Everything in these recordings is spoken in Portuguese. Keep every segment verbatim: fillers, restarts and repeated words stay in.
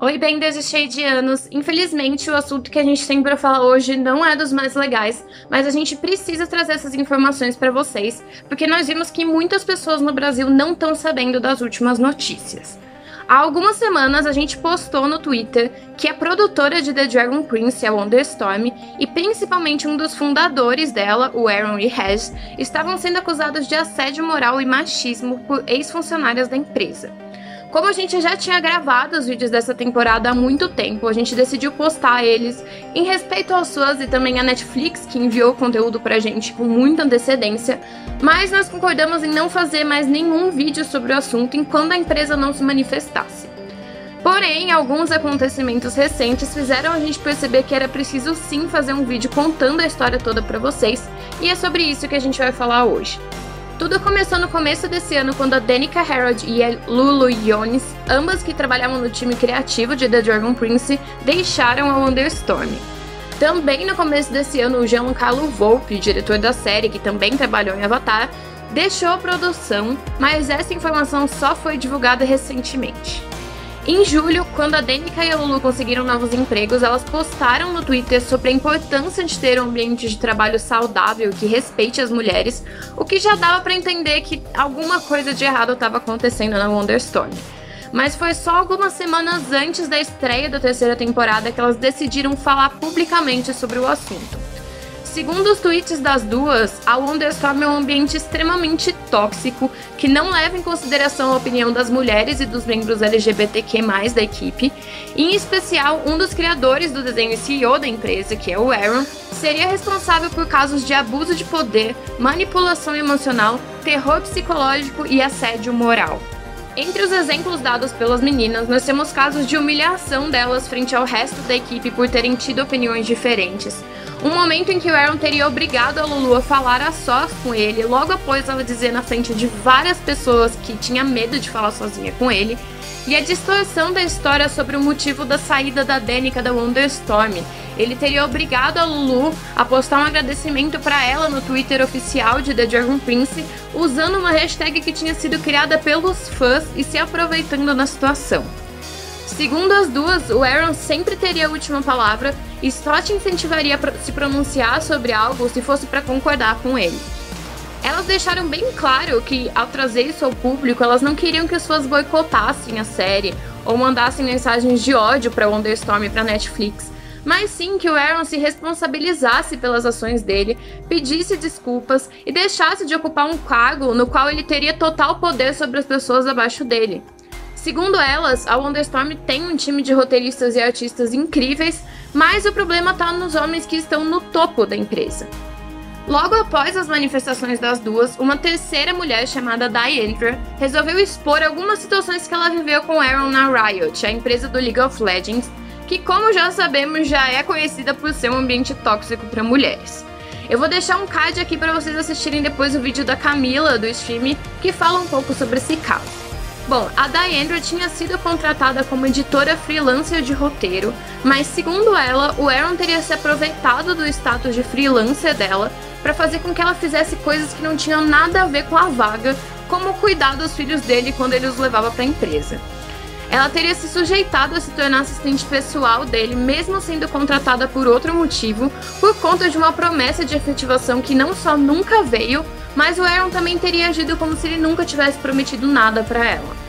Oi, benders e shadianos! Infelizmente, o assunto que a gente tem para falar hoje não é dos mais legais, mas a gente precisa trazer essas informações para vocês, porque nós vimos que muitas pessoas no Brasil não estão sabendo das últimas notícias. Há algumas semanas a gente postou no Twitter que a produtora de The Dragon Prince, a Wonderstorm, e principalmente um dos fundadores dela, o Aaron e Hess, estavam sendo acusados de assédio moral e machismo por ex-funcionárias da empresa. Como a gente já tinha gravado os vídeos dessa temporada há muito tempo, a gente decidiu postar eles em respeito aos fãs e também à Netflix, que enviou o conteúdo pra gente com muita antecedência, mas nós concordamos em não fazer mais nenhum vídeo sobre o assunto enquanto a empresa não se manifestasse. Porém, alguns acontecimentos recentes fizeram a gente perceber que era preciso sim fazer um vídeo contando a história toda pra vocês, e é sobre isso que a gente vai falar hoje. Tudo começou no começo desse ano quando a Danica Harrod e a Lulu Jones, ambas que trabalhavam no time criativo de The Dragon Prince, deixaram a Wonderstorm. Também no começo desse ano, o Giancarlo Volpe, diretor da série, que também trabalhou em Avatar, deixou a produção, mas essa informação só foi divulgada recentemente. Em julho, quando a Danica e a Lulu conseguiram novos empregos, elas postaram no Twitter sobre a importância de ter um ambiente de trabalho saudável que respeite as mulheres, o que já dava para entender que alguma coisa de errado estava acontecendo na Wonderstorm. Mas foi só algumas semanas antes da estreia da terceira temporada que elas decidiram falar publicamente sobre o assunto. Segundo os tweets das duas, a Wonderstorm é um ambiente extremamente tóxico, que não leva em consideração a opinião das mulheres e dos membros L G B T Q mais, da equipe. Em especial, um dos criadores do desenho e C E O da empresa, que é o Aaron, seria responsável por casos de abuso de poder, manipulação emocional, terror psicológico e assédio moral. Entre os exemplos dados pelas meninas, nós temos casos de humilhação delas frente ao resto da equipe por terem tido opiniões diferentes. Um momento em que o Aaron teria obrigado a Lulu a falar a sós com ele, logo após ela dizer na frente de várias pessoas que tinha medo de falar sozinha com ele, e a distorção da história sobre o motivo da saída da Danica da Wonderstorm. Ele teria obrigado a Lulu a postar um agradecimento para ela no Twitter oficial de The Dragon Prince, usando uma hashtag que tinha sido criada pelos fãs e se aproveitando da situação. Segundo as duas, o Aaron sempre teria a última palavra e só te incentivaria a se pronunciar sobre algo se fosse para concordar com ele. Elas deixaram bem claro que, ao trazer isso ao público, elas não queriam que os fãs boicotassem a série ou mandassem mensagens de ódio para Wonderstorm e para Netflix, mas sim que o Aaron se responsabilizasse pelas ações dele, pedisse desculpas e deixasse de ocupar um cargo no qual ele teria total poder sobre as pessoas abaixo dele. Segundo elas, a Wonderstorm tem um time de roteiristas e artistas incríveis, mas o problema está nos homens que estão no topo da empresa. Logo após as manifestações das duas, uma terceira mulher chamada Diandra resolveu expor algumas situações que ela viveu com Aaron na Riot, a empresa do League of Legends, que, como já sabemos, já é conhecida por ser um ambiente tóxico para mulheres. Eu vou deixar um card aqui para vocês assistirem depois o vídeo da Camila, do stream, que fala um pouco sobre esse caso. Bom, a Diandra tinha sido contratada como editora freelancer de roteiro, mas segundo ela, o Aaron teria se aproveitado do status de freelancer dela para fazer com que ela fizesse coisas que não tinham nada a ver com a vaga, como cuidar dos filhos dele quando ele os levava para a empresa. Ela teria se sujeitado a se tornar assistente pessoal dele, mesmo sendo contratada por outro motivo, por conta de uma promessa de efetivação que não só nunca veio, mas o Aaron também teria agido como se ele nunca tivesse prometido nada para ela.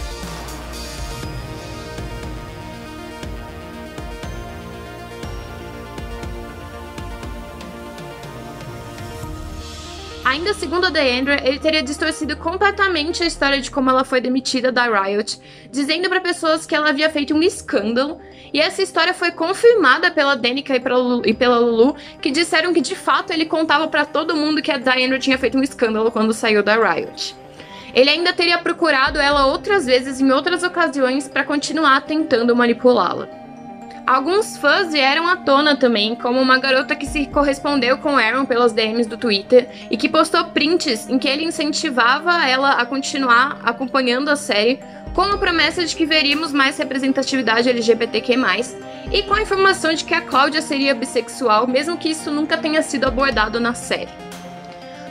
Ainda segundo a Diandra, ele teria distorcido completamente a história de como ela foi demitida da Riot, dizendo para pessoas que ela havia feito um escândalo, e essa história foi confirmada pela Danica e pela Lulu, que disseram que de fato ele contava para todo mundo que a Diandra tinha feito um escândalo quando saiu da Riot. Ele ainda teria procurado ela outras vezes em outras ocasiões para continuar tentando manipulá-la. Alguns fãs vieram à tona também, como uma garota que se correspondeu com Aaron pelas D Ms do Twitter e que postou prints em que ele incentivava ela a continuar acompanhando a série, com a promessa de que veríamos mais representatividade L G B T Q mais, e com a informação de que a Cláudia seria bissexual, mesmo que isso nunca tenha sido abordado na série.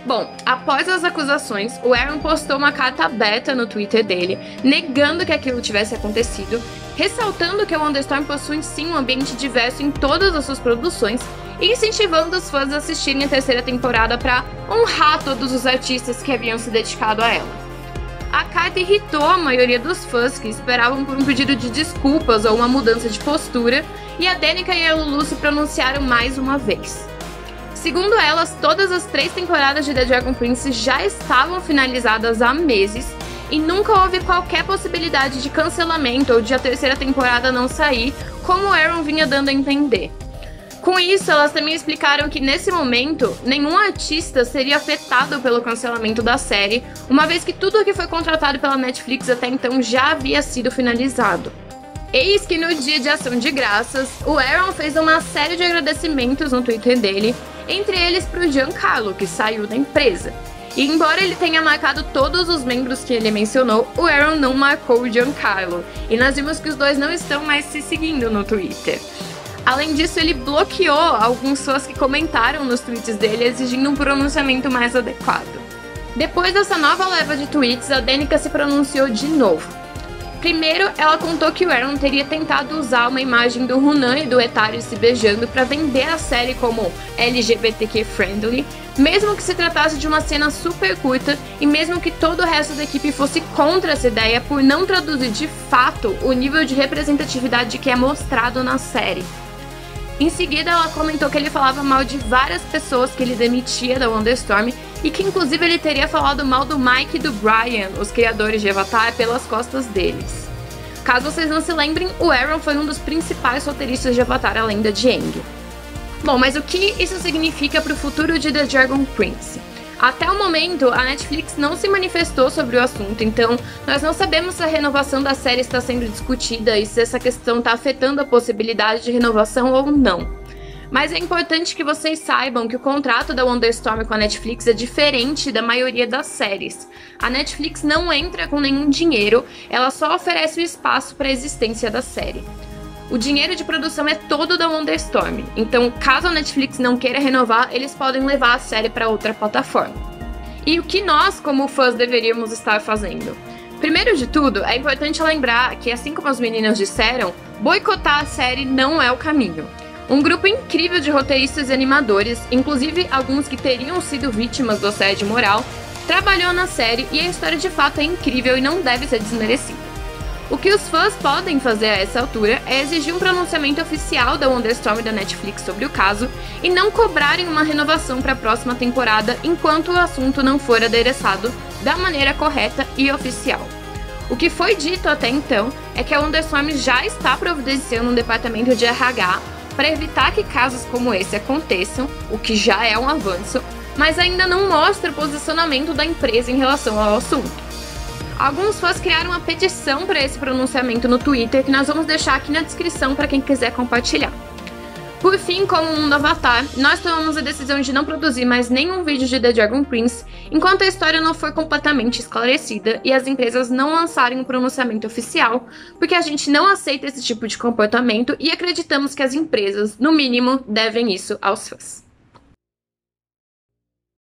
Bom, após as acusações, o Aaron postou uma carta aberta no Twitter dele, negando que aquilo tivesse acontecido, ressaltando que o Wonderstorm possui sim um ambiente diverso em todas as suas produções e incentivando os fãs a assistirem a terceira temporada para honrar todos os artistas que haviam se dedicado a ela. A carta irritou a maioria dos fãs que esperavam por um pedido de desculpas ou uma mudança de postura, e a Danica e a Lulu se pronunciaram mais uma vez. Segundo elas, todas as três temporadas de The Dragon Prince já estavam finalizadas há meses e nunca houve qualquer possibilidade de cancelamento ou de a terceira temporada não sair, como o Aaron vinha dando a entender. Com isso, elas também explicaram que nesse momento, nenhum artista seria afetado pelo cancelamento da série, uma vez que tudo o que foi contratado pela Netflix até então já havia sido finalizado. Eis que no dia de ação de graças, o Aaron fez uma série de agradecimentos no Twitter dele, entre eles para o Giancarlo, que saiu da empresa. E embora ele tenha marcado todos os membros que ele mencionou, o Aaron não marcou o Giancarlo, e nós vimos que os dois não estão mais se seguindo no Twitter. Além disso, ele bloqueou alguns fãs que comentaram nos tweets dele exigindo um pronunciamento mais adequado. Depois dessa nova leva de tweets, a Danica se pronunciou de novo. Primeiro, ela contou que o Aaron teria tentado usar uma imagem do Runan e do Etario se beijando para vender a série como L G B T Q friendly, mesmo que se tratasse de uma cena super curta e mesmo que todo o resto da equipe fosse contra essa ideia por não traduzir de fato o nível de representatividade que é mostrado na série. Em seguida, ela comentou que ele falava mal de várias pessoas que ele demitia da Wonderstorm e que inclusive ele teria falado mal do Mike e do Brian, os criadores de Avatar, pelas costas deles. Caso vocês não se lembrem, o Aaron foi um dos principais roteiristas de Avatar, a Lenda de Aang. Bom, mas o que isso significa para o futuro de The Dragon Prince? Até o momento, a Netflix não se manifestou sobre o assunto, então nós não sabemos se a renovação da série está sendo discutida e se essa questão está afetando a possibilidade de renovação ou não. Mas é importante que vocês saibam que o contrato da Wonderstorm com a Netflix é diferente da maioria das séries. A Netflix não entra com nenhum dinheiro, ela só oferece o espaço para a existência da série. O dinheiro de produção é todo da Wonderstorm, então caso a Netflix não queira renovar, eles podem levar a série para outra plataforma. E o que nós, como fãs, deveríamos estar fazendo? Primeiro de tudo, é importante lembrar que, assim como as meninas disseram, boicotar a série não é o caminho. Um grupo incrível de roteiristas e animadores, inclusive alguns que teriam sido vítimas do assédio moral, trabalhou na série e a história de fato é incrível e não deve ser desmerecida. O que os fãs podem fazer a essa altura é exigir um pronunciamento oficial da Wonderstorm e da Netflix sobre o caso e não cobrarem uma renovação para a próxima temporada enquanto o assunto não for adereçado da maneira correta e oficial. O que foi dito até então é que a Wonderstorm já está providenciando um departamento de R H para evitar que casos como esse aconteçam, o que já é um avanço, mas ainda não mostra o posicionamento da empresa em relação ao assunto. Alguns fãs criaram uma petição para esse pronunciamento no Twitter que nós vamos deixar aqui na descrição para quem quiser compartilhar. Por fim, como um novo Avatar, nós tomamos a decisão de não produzir mais nenhum vídeo de The Dragon Prince enquanto a história não for completamente esclarecida e as empresas não lançarem um pronunciamento oficial, porque a gente não aceita esse tipo de comportamento e acreditamos que as empresas, no mínimo, devem isso aos fãs.